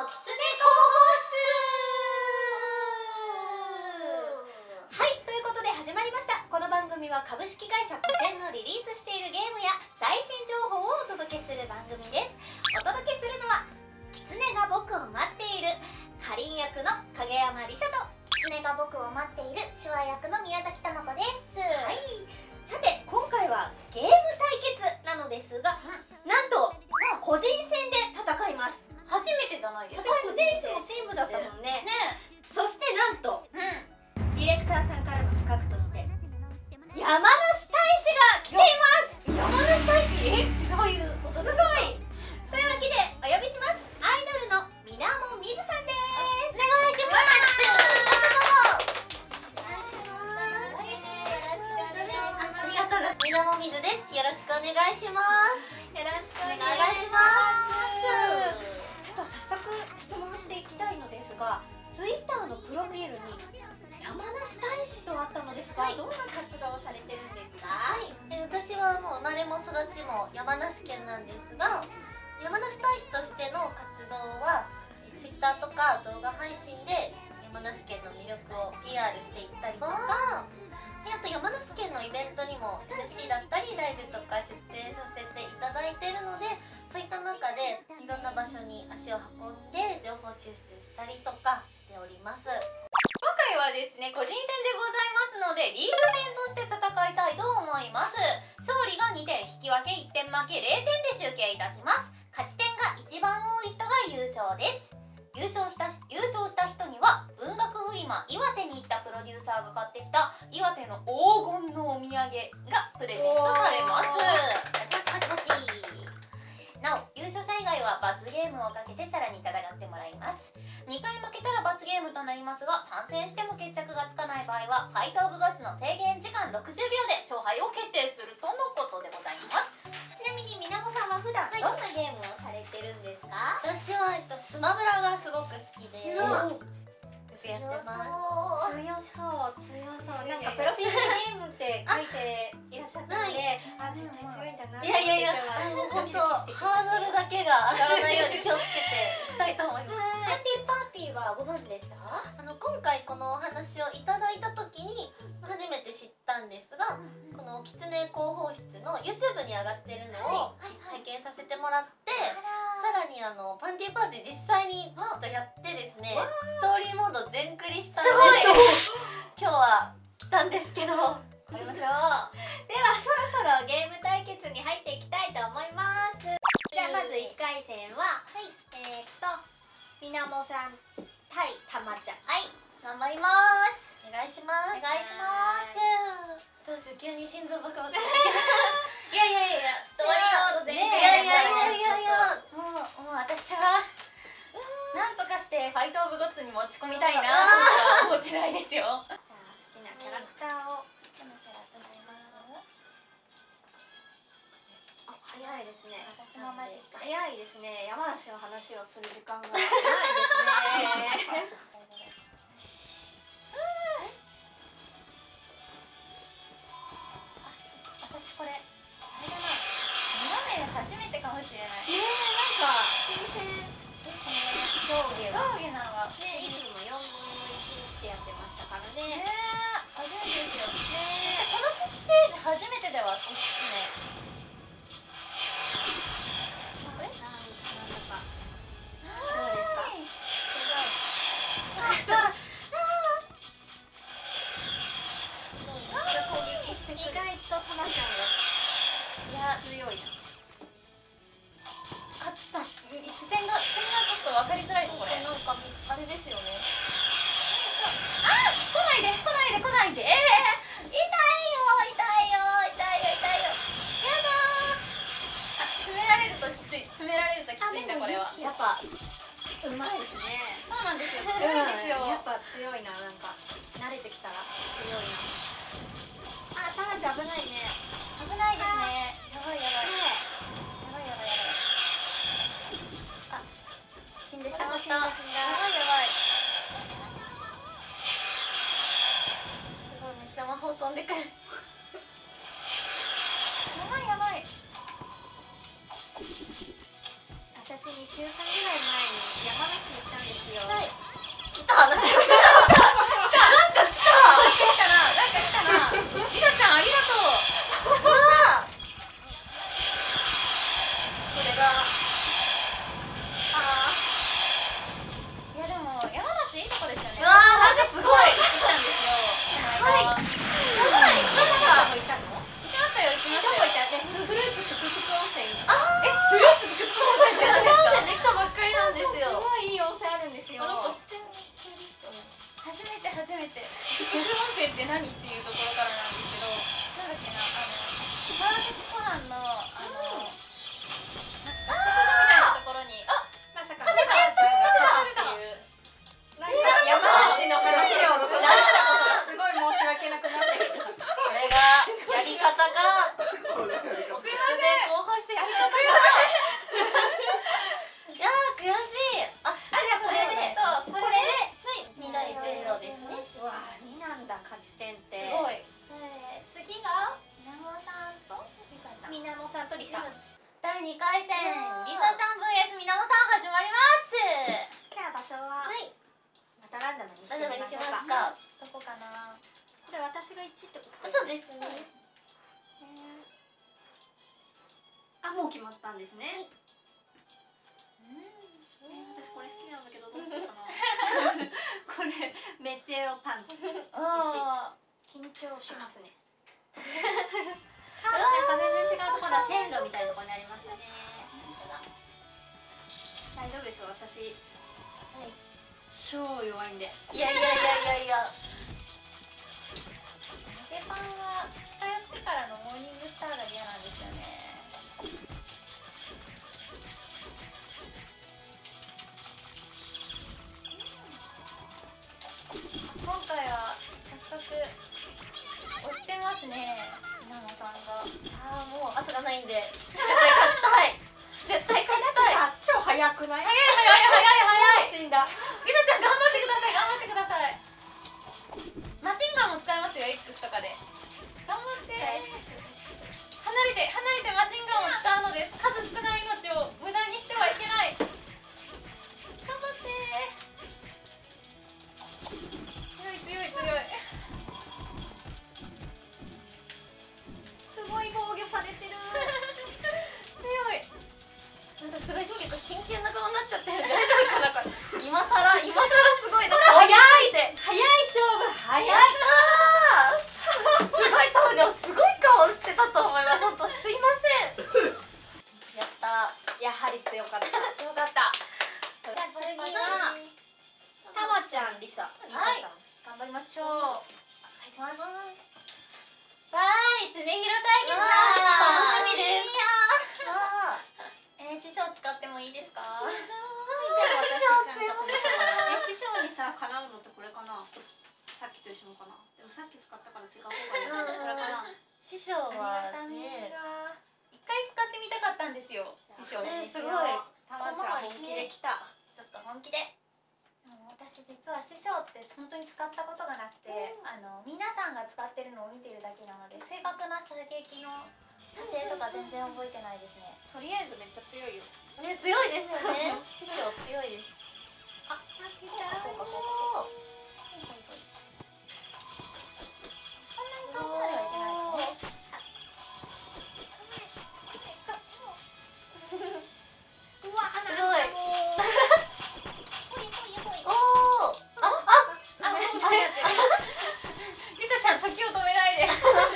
キツネ広報室。はい、ということで始まりました。この番組は株式会社古典のリリースしているゲームや最新情報をお届けする番組です。お届けするのはキツネが僕を待っているかりん役の影山りさと、 キツネが僕を待っている手話役の宮崎珠子です。 はい、さて今回はゲーム対決なのですが、なんと個人戦で戦います。 初めてじゃないですか。 個人戦のチームだったもんね。そしてなんと、ディレクターさんからの資格として山梨大使が来ています。 山梨大使？ どういうことですごい。というわけでお呼びします。アイドルのみなもみずさんです。 お願いします。ありがとうございます。みなもみずです。よろしくお願いします。 よろしくお願いします。ちょっと早速質問していきたいのですが、ツイッターのプロフィールに山梨大使とあったのですが、どんな活動をされてるんですか？ 私はもう生まれも育ちも山梨県なんですが、山梨大使としての活動はツイッターとか動画配信で山梨県の魅力を PR していったりとか、あと山梨県のイベントにも MC だったりライブとか出演させていただいているので、そういった中でいろんな場所に足を運んで情報収集したりとかしております。 今回はですね、個人戦でございますのでリーグ戦として戦いたいと思います。勝利が2点、引き分け1点、負け0点で集計いたします。勝ち点が一番多い人が優勝です。優勝した人には文学フリマ岩手に行ったプロデューサーが買ってきた岩手の黄金のお土産がプレゼントされます。なお優勝者以外は罰ゲームをかけてさらに戦ってもらいます。2回負けたら罰ゲームとなりますが、参戦しても決着がつかない場合はファイトオブゴッツの制限時間60秒で勝敗を決定するとのことでございます。 ちなみにみなもさんは普段どんなゲームをされてるんですか？ 私はスマブラがすごく好きでよくやってます。 強そうなんかプロフィールゲームって書いていらっしゃったので、絶対強いんだなって。 いや本当ハードルだけが上がらないように気をつけていきたいと思います。 パーティーはご存知でした？ 今回このお話をいただいた時に初めて知ったんですが、このキツネ広報室の YouTube に上がってるのを拝見させてもらって、さらにパンティーパーティー実際にちょっとやってですね、ストーリーモード全クリしたので今日は来たんですけど、やりましょう。 ではそろそろゲーム対決に入っていきたいと思います。じゃあまず1回戦は、みなもさん対たまちゃん。 頑張ります。お願いします。どうしよう、急に心臓バクバクしてきた。いやストーリーモード全然もう私はなんとかしてファイトオブゴッツに持ち込みたいなと思ってないですよ。 じゃあ好きなキャラクターを。早いですね。 私もマジか。 早いですね。山梨の話をする時間がないですね。 私これあれだな、今まで初めてかもしれない。 なんか新鮮ですね。上下なのがね、いつも4分の1ってやってましたからね。 初めてですよ。そしてね、 このステージ初めてではおすすめ。 どうですか？攻撃してくる。意外とたまちゃんが強いな。 ちょっと視点がちょっと分かりづらい。これなんかあれですよね。 来ないで。 痛いよ。やだー。 詰められるときついんだこれは。 やっぱうまいですね。 そうなんですよ。強いですよ。 やっぱ強いな。なんか慣れてきたら強いな。たまちゃん危ないね。 危ないですね。やばい。 死んでしまった。 やばい。すごい、めっちゃ魔法飛んでくる。やばい。 私2週間ぐらい前に山梨によ。 はい来たなんか来たリサちゃんありがとう。 うわーこれがいやでも山梨いいとこですよね。 うわーなんかすごい行ってきたんですよ。 はいこの間やばいなんか行ったの？ 行きましたよ行きまどしたよ。 こ行ったってフルーツふくふく温泉。 フルーツふくふく温泉って何ですか？ 温泉できたばっかりなんですよすごいいい温泉あるんですよ。 あの子知ってる人初めてふくふく温泉って何っていうところからなんですけど、なんだっけな川口湖畔の合宿所みたいなところにまさか勝てた勝てたっていうなんか山梨の話を出したことがすごい申し訳なくなってきた。 これがやり方がお口で後輩してやり方がいやー悔しいじゃあこれでこれで2対0ですねうわあ2なんだ勝ち点って。 すごい次がみなもさんとりさちゃん。 みなもさんとりさ。 第2回戦りさちゃん vs みなもさん始まります。 じゃあ場所ははいまたランダムにしてランダムにしみましょうますかどこかな。 これ私が1ってことそうですねあ、もう決まったんですね。私これ好きなんだけどどうしようかな。これメテオパンツ。 あ緊張しますね。なんか全然違うところだ。線路みたいなところになりましたね。大丈夫ですよ私。超弱いんで。 いやいやいやいやいや揚げパンは近寄ってからのモーニングスターが嫌なんですよね。今回は早速押してますねみなもさんが。 もう後がないんで絶対勝ちたいあ、超速くない？ 早い死んだ。 りさちゃん頑張ってください頑張ってください。マシンガンも使えますよ X とかで。頑張って離れてマシンガンを使うのです。数少ない命を無駄にしてはいけない。頑張って強いすごい防御されてる。 強い。 なんかすごい結構真剣な顔になっちゃってる大丈夫かなこれ今更すごいな早いって早い勝負早い。 すごい多分でもすごい顔してたと思います。本当すいません。やったやはり強かった。 よかった。 じゃあ次はたまちゃんりさ。 はい頑張りましょう。バイ常広対決だ。 楽しみです。 師匠使ってもいいですか？ じゃあ私なんかこれしようかな。師匠にさ叶うのってこれかな。さっきと一緒のかな。でもさっき使ったから違う方がいいな。これかな。 師匠はね一回使ってみたかったんですよ師匠に。 すごいたまちゃん本気できた。 ちょっと本気で。私実は師匠って本当に使ったことがなくて、皆さんが使ってるのを見てるだけなので正確な射撃の射程とか全然覚えてないですね。 とりあえずめっちゃ強いよ。 ね強いですよね。師匠強いです。 あ、見た。 こうかこうかこうか。 そんなに遠くまではいけないのね。 うわ、 すごい。おお。 りさちゃん時を止めないで。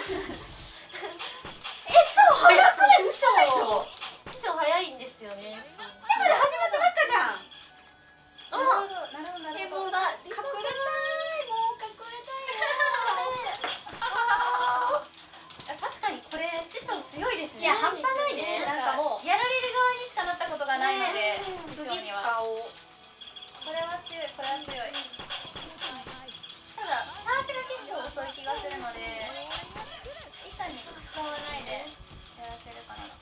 超早くない？嘘でしょ。 師匠早いんですよね。 まだ始まったばっかじゃん。 なるほどなる警ほど。 棒だ。 隠れたい。もう隠れた確かにこれ師匠強いですね。 いや半端ないね。なんかもうやられる側にしかなったことがないので、師匠次使には。 おう。 これは強いこれは強い。ただチャージが結構遅い気がするので、板に使わないでやらせるかな。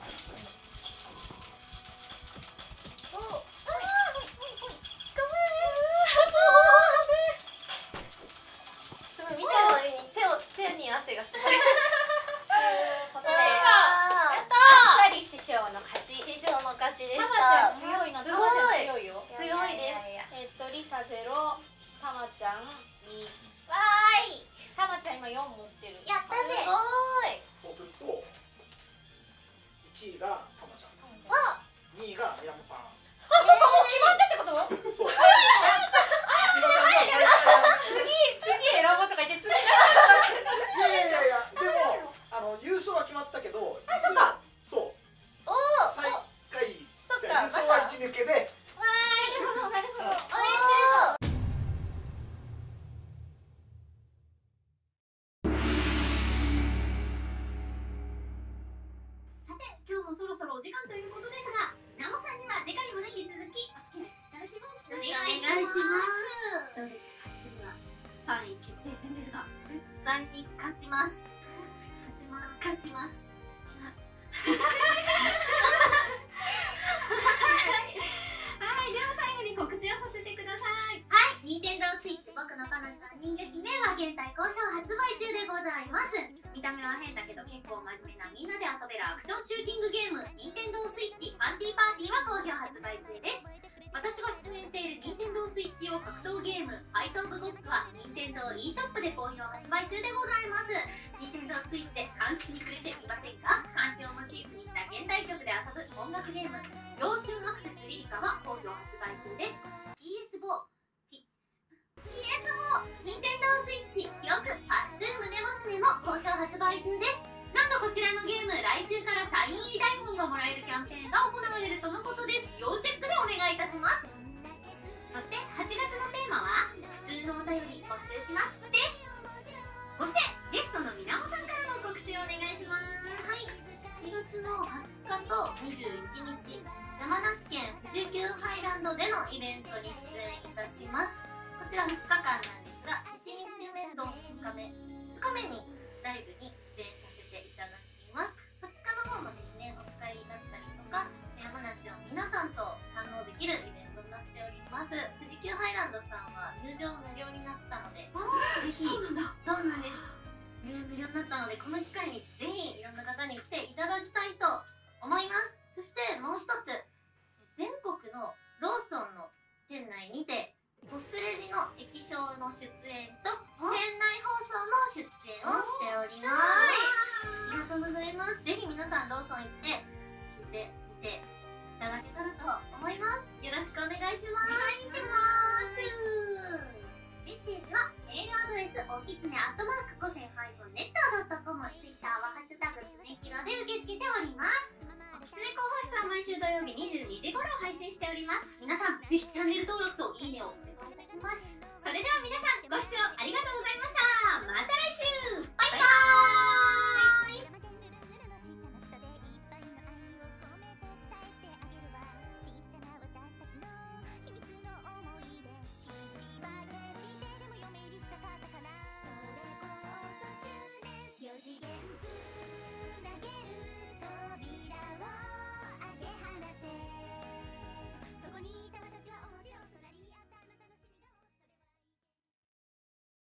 すごい見てるのに手に汗がすごい。 ことでやったあっさり師匠の勝ち。 師匠の勝ちでしたまちゃんた。 強いの。 すごいたまちゃん強いよ。 強いです。 りささ0、たまちゃん2。 わーい、 たまちゃん今4持ってる。 やったぜ。 すごい。 そうすると1位がたまちゃん、 わ、 2位が宮本さん。 あ、そっか、もう決まったってこと？ そう。今ちゃんが最下次選ぼうとか言って次位。いやいやいや、でも優勝は決まったけど。 あ、そっか。 そう。 おお、 最下位。 そっか、 優勝は1抜けで。 なるほど。 応援してるぞ。 さて、今日もそろそろお時間ということですが、ナモさんには次回も引き続きお付き合いいただきます。 お願いします。 どうでしたか？次は3位決定戦ですが、 絶対に勝ちます。勝ちます。 はい、では最後に告知をさせてください。 はい、ニンテンドースイッチ僕の彼女は人魚姫は現在好評発売中でございます。 見た目は変だけど結構真面目なみんなで遊べるアクションシューティングゲーム、ニンテンドースイッチパンティーパーティーは好評発売中です。私が出演しているニンテンドースイッチ用格闘ゲームファイトオブゴッツはニンテンドー e ショップで好評発売中でございます。ニンテンドースイッチで監視に触れていませんか？監視をモチーフにした現代曲で遊ぶ音楽ゲーム陽春白雪リリカは好評発売中です。 PS4、ニンテンドースイッチ記憶パストゥームネモシネも好評発売中です。 なんとこちらのゲーム来週からサイン入り台本がもらえるキャンペーンが行われるとのことです。要チェックでお願いいたします。そして8月のテーマは普通のお便り募集しますです。そしてゲストのみなもさんからの告知をお願いします。 はい、7月の20日と21日、山梨県富士急ハイランドでのイベントに出演いたします。こちら2日間なんですが、1日目と2日目にライブに出演させていただきます。2日の方もですね、オフ会だったりとか、山梨を皆さんと堪能できるイベントになっております。富士急ハイランドさんは入場無料になったので、ぜひ、 そうなんだ。 そうなんです。無料になったので、この機会にぜひいろんな方に来ていただきたいと思います。そしてもう一つ、全国のローソンの店内にてポスレジの液晶の出演と店内放送の出演をしております。ありがとうございます。ぜひ皆さんローソン行って聞いてみていただけたらと思います。よろしくお願いします。お願いします。 メッセージはメールアドレスおきつね@5000-net.com、 ツイッターはハッシュタグつねひろで受け付けております。おきつね広報室は毎週土曜日22時頃配信しております。皆さんぜひチャンネル登録といいねをお願いいたします。それでは皆さんご視聴ありがとうございました。また来週。